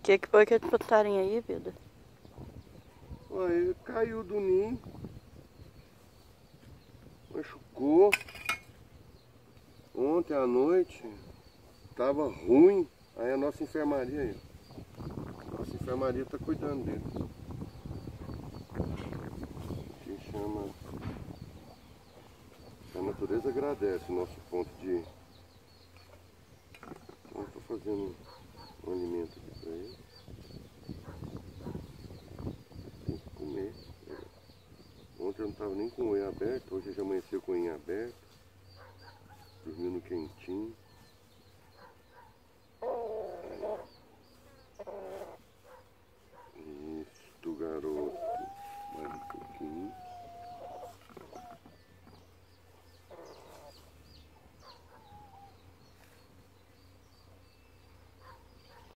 Que foi aquele passarinho aí, vida? Olha, ele caiu do ninho, machucou. Ontem à noite tava ruim, aí a nossa enfermaria aí. Nossa enfermaria tá cuidando dele. Que chama. A natureza agradece o nosso ponto de. Eu estou fazendo um alimento aqui para ele. Tem que comer. Ontem eu não estava nem com o unha aberto, hoje já amanheceu com o unha aberto. Dormindo quentinho.